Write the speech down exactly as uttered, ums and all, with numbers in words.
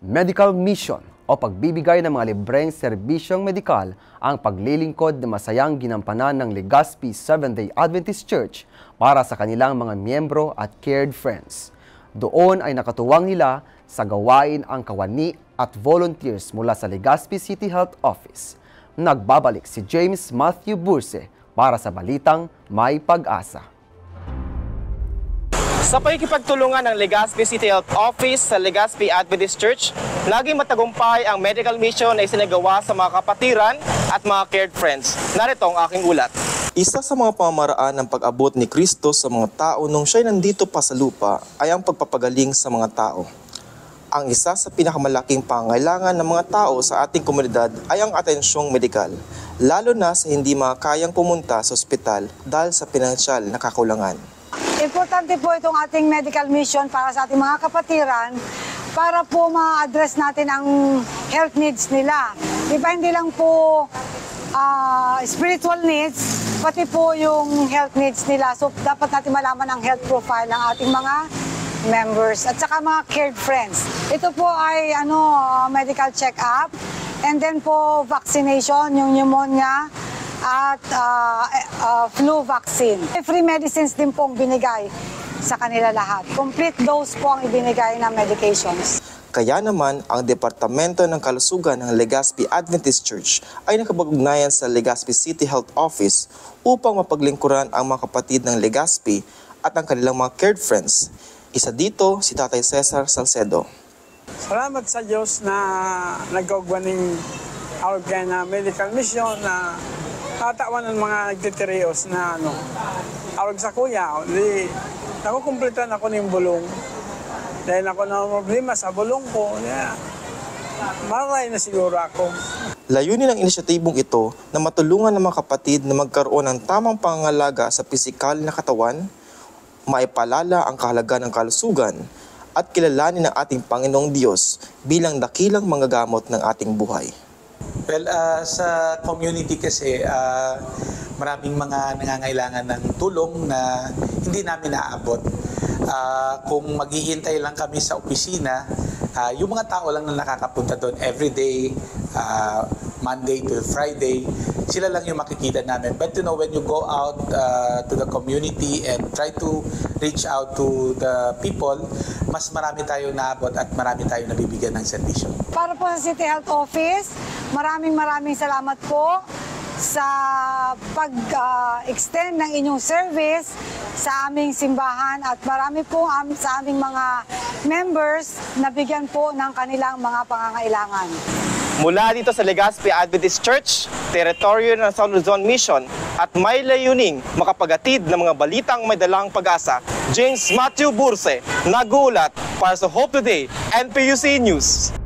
Medical mission o pagbibigay ng mga libreng serbisyong medikal ang paglilingkod na masayang ginampanan ng Legazpi Seventh-day Adventist Church para sa kanilang mga miyembro at cared friends. Doon ay nakatuwang nila sa gawain ang kawani at volunteers mula sa Legazpi City Health Office. Nagbabalik si James Matthew Burse para sa Balitang May Pag-asa. Sa pakikipagtulungan ng Legazpi City Health Office sa Legazpi Adventist Church, laging matagumpay ang medical mission na isinagawa sa mga kapatiran at mga cared friends. Narito ang aking ulat. Isa sa mga pamamaraan ng pag-abot ni Kristo sa mga tao nung siya'y nandito pa sa lupa ay ang pagpapagaling sa mga tao. Ang isa sa pinakamalaking pangailangan ng mga tao sa ating komunidad ay ang atensyong medikal, lalo na sa hindi makakayang pumunta sa ospital dahil sa pinansyal na kakulangan. Importante po itong ating medical mission para sa ating mga kapatiran para po ma-address natin ang health needs nila. Di ba hindi lang po uh, spiritual needs, pati po yung health needs nila. So dapat natin malaman ang health profile ng ating mga members at saka mga cared friends. Ito po ay ano medical check-up and then po vaccination, yung pneumonia, at uh, uh, flu vaccine. Free medicines din pong binigay sa kanila lahat. Complete dose po ang ibinigay ng medications. Kaya naman, ang Departamento ng Kalusugan ng Legazpi Adventist Church ay nakapag-ugnayan sa Legazpi City Health Office upang mapaglingkuran ang mga kapatid ng Legazpi at ang kanilang mga cared friends. Isa dito, si Tatay Cesar Salcedo. Salamat sa Diyos na nag-ugwaning awag na medical mission na tatawan ng mga nagtitirios na ano, awag sa kuya, di, nakukumplitan ako ng bulong. Dahil ako na problema sa bulong ko, yeah, maray na siguro ako. Layunin ng inisyatibong ito na matulungan ng mga kapatid na magkaroon ng tamang pangangalaga sa pisikal na katawan, maipalala ang kahalagan ng kalusugan, at kilalanin ng ating Panginoong Diyos bilang dakilang manggagamot ng ating buhay. Well, uh, sa community kasi, uh, maraming mga nangangailangan ng tulong na hindi namin naaabot. Uh, kung maghihintay lang kami sa opisina, uh, yung mga tao lang na nakakapunta doon everyday, uh, Monday to Friday, sila lang yung makikita namin. But you know, when you go out uh, to the community and try to reach out to the people, mas marami tayong naabot at marami tayong nabibigyan ng serbisyo. Para po sa City Health Office, maraming maraming salamat po sa pag-extend uh, ng inyong service sa aming simbahan at marami po um, sa aming mga members na bigyan po ng kanilang mga pangangailangan. Mula dito sa Legazpi Adventist Church, teritoryo ng South Luzon Mission at may layuning makapagatid ng mga balitang may dalang pag-asa, James Matthew Burse, nag-uulat para sa Hope Today N P U C News.